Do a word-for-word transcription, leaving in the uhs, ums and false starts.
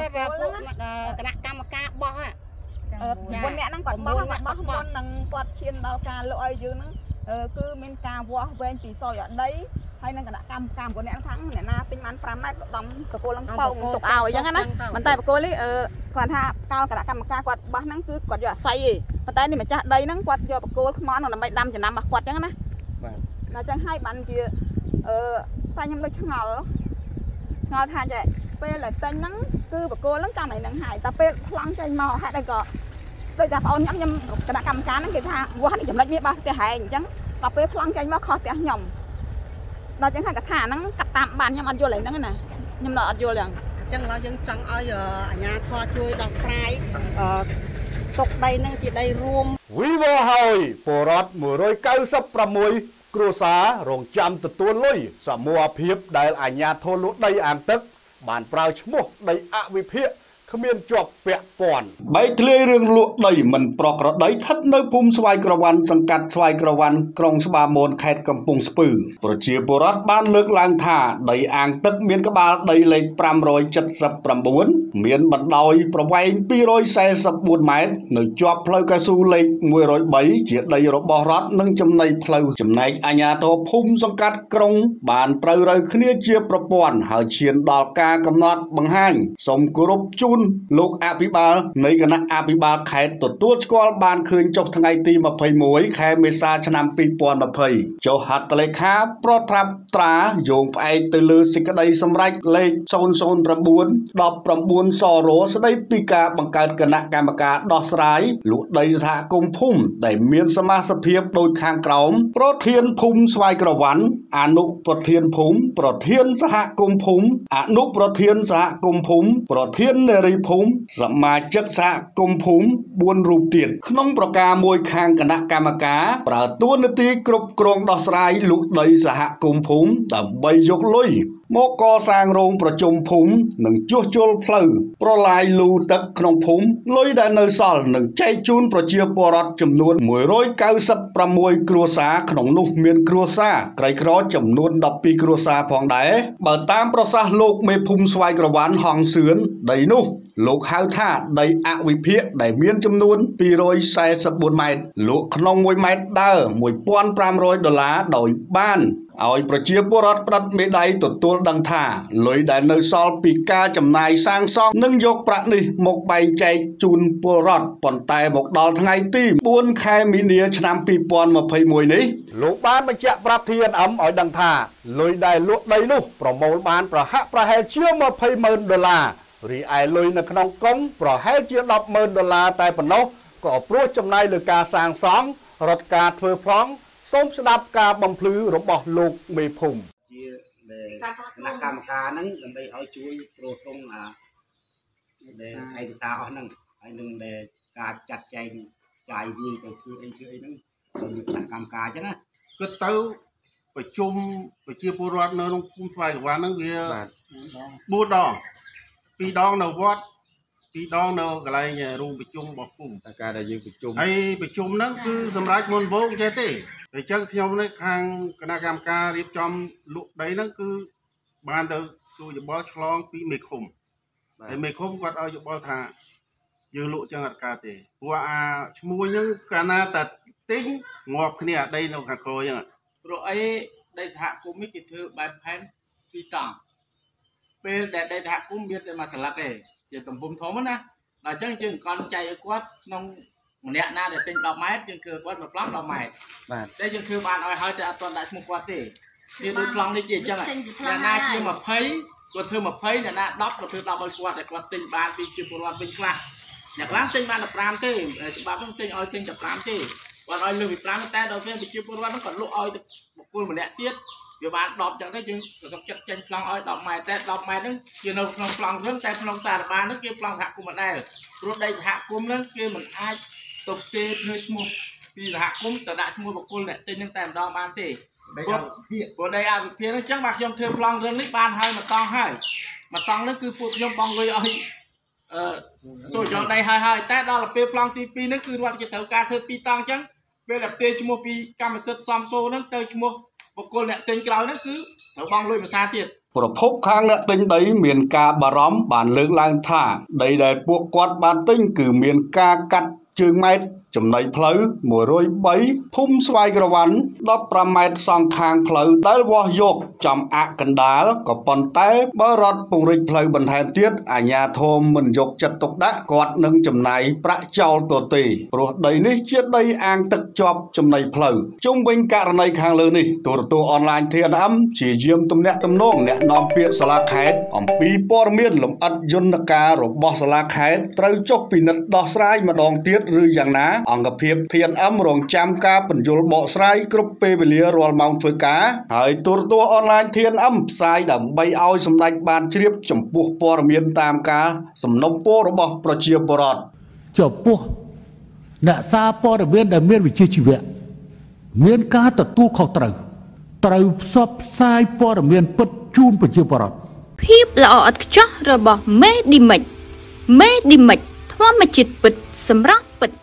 và buộc cái đặc cam ca bó à buôn nè năng còn bó bó bó năng quạt chiên đào ca lội dưới nó cứ men ca bó bên thì soi ở đấy hay năng cái đặc cam cam của nè thắng nè na tinh man pram mét đóng cái cô lăng phong tục ảo vậy á mình tay cô lấy quạt ha cao cái đặc cam ca quạt bó năng cứ quạt giờ say mình tay này mà cha đây năng quạt cho cô món là mấy đâm chỉ nằm mà quạt chẳng á là chẳng hai bạn kia tay nhâm đôi chẳng ngầu ngò than vậy, bây là tên nắng cứ bà cô lắm trong này nắng hải, ta bây lăng trên mò hay đây có, bây giờ phao nhắm nhắm cái đã cầm cá nắng kia tha, qua đi chậm lại biết bao cái hải chẳng, ta bây lăng trên mò khó té nhầm, nó chẳng hay cả thả nắng cắt tạm bàn nhầm ăn vô lấy nắng này, nhầm nọ ăn vô liền, chẳng lo chẳng chẳng ở giờ nhà kho chui đọc fry, tục đây nắng chỉ đây ruộng. Quý vô hồi, phổ rót mùa rồi cao sắp pra mùi. គ្រួសាររងចាំទទួលលុយសមូហភាពដែលអាជ្ញាធរលក់ដីអាងទឹកបានប្រើឈ្មោះដីអវិភាគគ្មានជាប់ពាក់ព័ន្ធបែកធ្លាយរឿងលក់ដីមិនប្រក្រតីស្ថិតនៅភូមិស្វាយក្រវ៉ាន់សង្កាត់ស្វាយក្រវ៉ាន់ក្រុងស្វាមូនខេត្តកំពង់ស្ពឺប្រជាពលរដ្ឋបានលើកឡើងថាដីអាងទឹកមានក្បាលដីលេខ 579 មានបណ្ដោយប្រវែង 244 ម៉ែត្រនៅជាប់ផ្លូវកៅស៊ូលេខ 103 ជាដីរបស់រដ្ឋនិងចំណីផ្លូវចំណែកអាជ្ញាធរភូមិសង្កាត់ក្រុងបានត្រូវរើគ្នាជាប្រព័ន្ធហើយឈានដល់ការកំណត់បង្ហាញសូមគោរពជូនលោកអភិបាលនៃគណៈអភិបាលខេត្តទទួលស្គាល់បានឃើញចុះថ្ងៃទី 21 ខែមេសាឆ្នាំ 2020 ចុះហត្ថលេខាប្រថាប់ត្រាយោងផ្អែកទៅលើសេចក្តីសម្រេចលេខ 009 ដប់9 សរស្តីពីការបង្កើតគណៈកម្មការដោះស្រាយលក់ដីសហគមន៍ភូមិដែលមានសមាជិកភាពដូចខាងក្រោមប្រធានភូមិស្វាយក្រវ៉ាន់អនុប្រធានភូមិប្រធានសហគមន៍ភូមិអនុប្រធានសហគមន៍ភូមិប្រធាននារីភូមិសមាជិកសហគមន៍ភូមិ bốn រូបទៀតក្នុងប្រការមួយខាងគណៈកម្មការប្រើតួនាទីគ្រប់គ្រងដោះស្រាយលក់ដីសហគមន៍ភូមិដើម្បីយកលុយមកកសាងរោងប្រជុំភូមិនិងជួសជុលផ្លូវប្រឡាយលូទឹកក្នុងភូមិលុយដែលនៅសល់នឹងចែកជូនប្រជាពលរដ្ឋចំនួន មួយរយកៅសិបប្រាំមួយ គ្រួសារក្នុងនោះមានគ្រួសារក្រីក្រចំនួន ដប់ពីរ គ្រួសារផងដែរបើតាមប្រសាសន៍លោកមេភូមិស្វាយក្រវ៉ាន់ហងសឿនដីនោះលោកហៅថាដីអវិភាគដែលមានចំនួន ពីររយសែសិបបួន ម៉ែត្រលក់ក្នុង មួយម៉ែត្រដើរ មួយពាន់ប្រាំរយ ដុល្លារដោយបានឲ្យប្រជាពលរដ្ឋផ្តិតមេដៃទទួលដឹងថាលុយដែលនៅសល់ពីការចំណាយសាងសង់នឹងយកប្រាក់នេះមកបែងចែកជូនពលរដ្ឋប៉ុន្តែមកដល់ថ្ងៃទី បួន ខែមីនាឆ្នាំ ពីរពាន់ម្ភៃមួយ នេះលោកបានបញ្ជាក់ប្រាប់ ធី អេន អឹម ឲ្យដឹងថាលុយដែលលក់ដីនោះប្រមូលបានប្រហាក់ប្រហែលជា ម្ភៃម៉ឺន ដុល្លាររីឯលុយនៅក្នុងកុងប្រហែលជា ដប់ម៉ឺន ដុល្លារតែប៉ុណ្ណោះក៏ព្រោះចំណាយលើការសាងសង់រត់ការធ្វើប្លង់សូមស្ដាប់ការបំភ្លឺរបស់លោកមេភូមិជាគណៈកម្មការហ្នឹងដើម្បីឲ្យជួយព្រោះក្នុងអាដែលឯកសារអស់ហ្នឹងហើយនឹងដែលការចាត់ចែងចាយវាទៅធ្វើអីធ្វើអីហ្នឹងទៅគណៈកម្មការអញ្ចឹងណាគឺទៅប្រជុំប្រជាពលរដ្ឋនៅក្នុងភូមិស្វាយក្រវ៉ាន់ហ្នឹងវាបួនដងពីរដងនៅវត្តពីរដងនៅកន្លែងរោងប្រជុំរបស់ភូមិតែការដែលយើងប្រជុំហើយប្រជុំហ្នឹងគឺសម្រាប់មុនវងចេះទេអញ្ចឹងខ្ញុំនេះខាងគណៈកម្មការរៀបចំលក់ដីហ្នឹងគឺបានទៅសួរយោបល់ឆ្លងពីមេឃុំហើយមេឃុំគាត់ឲ្យយោបល់ថាយើងលក់ចឹងអត់កើតទេព្រោះអាឈ្មោះហ្នឹងកាលណាតែទិញងាប់គ្នាអាដីនៅខាងក្រោយហ្នឹងព្រោះអីដីសហគមន៍នេះគេធ្វើបែបផែនពីរតង់ពេលដែលដីសហគមន៍មានតែមួយស្លឹកទេជាទំពុំធំណាដល់អញ្ចឹងយើងកន់ចែកឲ្យគាត់ក្នុងម្នាក់ណាដែលទិញដប់ម៉ែត្រយើងគឺគាត់មកប្លង់ដប់ម៉ែត្របាទតែយើងគឺបានឲ្យហើយតែអត់ទាន់ដាក់ឈ្មោះគាត់ទេវាដូចប្លង់នេះជាអញ្ចឹងអ្នកណាជាម្ភៃគាត់ធ្វើម្ភៃអ្នកណាដប់គាត់ធ្វើដប់ឲ្យគាត់តែគាត់ទិញបានពីជាពលរដ្ឋវិញខ្លះអ្នកខ្លះទិញបានតែប្រាំទេច្បាប់ហ្នឹងទិញឲ្យទិញតែប្រាំទេគាត់ឲ្យលើពីប្រាំតែដល់ពេលប្រជាពលរដ្ឋហ្នឹងគាត់លក់ឲ្យបុគ្គលម្នាក់ទៀតវាបានដប់ចឹងទៅយើងក៏ចិត្តចេញប្លង់ឲ្យដប់ម៉ែត្រតែដប់ម៉ែត្រហ្នឹងជានៅក្នុងប្លង់រឿងតែក្នុងសារបាលហ្នឹងគេប្លង់សហគមន៍មិនដែរព្រោះដីសហគមន៍ហ្នឹងគេមិនអាចទុកទេធ្វើឈ្មោះពីសហគមន៍ទៅដាក់ឈ្មោះបុគ្គលអ្នកទិញហ្នឹងតែម្ដងបានទេព្រោះព្រោះដីអវិភាគហ្នឹងអញ្ចឹងបាទខ្ញុំធ្វើប្លង់រឿងនេះបានហើយមកតង់ហើយមកតង់ហ្នឹងគឺពួកខ្ញុំបងលុយឲ្យអឺសូចដីហើយហើយតែដល់ពេលប្លង់ទីពីរហ្នឹងគឺរដ្ឋគេត្រូវការធ្វើពីរតង់អញ្ចឹងពេលដែលផ្ទេរឈ្មោះពីកម្មសិទ្ធិសំសូហ្នឹងទៅឈ្មោះបុគ្គលអ្នកទិញក្រោយហ្នឹងគឺត្រូវបងលុយភាសាទៀតប្រភពខាងអ្នកទិញដីមានការបារម្ភបានលើកឡើងថាដីដែលពួកគាត់បានទិញគឺមានការកាត់ជើងម៉ែត្រចំណីផ្លូវមួយរយបីភូមិស្វាយក្រវ៉ាន់ដប់ប្រាំម៉ែត្រសងខាងផ្លូវដែលវាស់យកចំអាក់កណ្ដាលក៏ប៉ុន្តែបើរដ្ឋពង្រីកផ្លូវបន្ថែមទៀតអាជ្ញាធរមិនយកចិត្តទុកដាក់គាត់នឹងចំណាយប្រាក់ចោលទទេព្រោះដីនេះជាដីអាងទឹកជាប់ចំណីផ្លូវជុំវិញករណីខាងលើនេះទូរទស្សន៍អនឡាញ ធី អេន អេម ជាយាមទំនាក់ទំនងអ្នកនាំពាក្យសាលាខេត្តអំពីព័ត៌មានលម្អិតយន្តការរបស់សាលាខេត្តត្រូវចុះពិនិត្យដោះស្រាយម្ដងទៀតឬយ៉ាងណាអង្គភាព ធី អេន អេម រងចាំការបញ្យល់បកស្រាយគ្រប់ពេលវេលារាល់ម៉ោងធ្វើការហើយទូរទស្សន៍អនឡាញ ធី អេន អេម ផ្សាយដើម្បីឲ្យសម្ដេចបានជ្រាបចំពោះព័ត៌មានតាមការសំណុំពររបស់ប្រជាពលរដ្ឋចំពោះអ្នកសារព័ត៌មានដែលមានវិជ្ជាជីវៈមានការទទួលខុសត្រូវត្រូវផ្សព្វផ្សាយព័ត៌មានពិតជូនប្រជាពលរដ្ឋភាពល្អឥតខ្ចោះរបស់មេឌីមិចមេឌីមិចធម្មជាតិពិតសម្រាប់ពិត